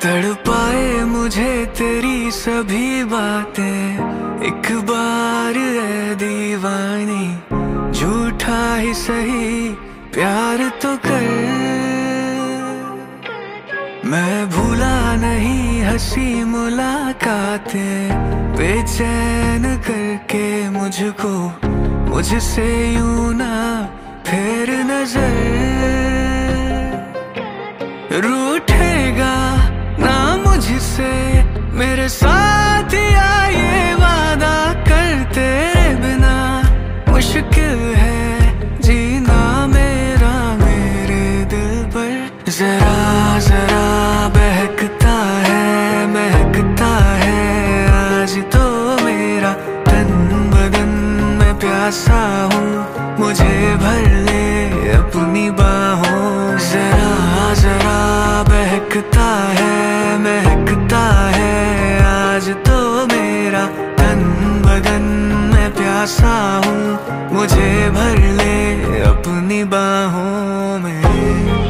तड़पाए मुझे तेरी सभी बातें, एक बार है दीवानी, झूठा ही सही प्यार तो कर। मैं भूला नहीं हंसी मुलाकातें, बेचैन करके मुझको मुझसे यूं ना फेर नजर। रूठेगा ना मुझसे मेरे साथ या ये वादा कर, तेरे बिना मुश्किल है जीना मेरा मेरे दिल पर। जरा जरा बहकता है महकता है आज तो मेरा तन बदन, मैं प्यासा हूँ मुझे भर ले अपनी बाहों। जरा जरा बहकता है महकता है आज तो मेरा तन बदन, मैं प्यासा हूँ मुझे भर ले अपनी बाहों में।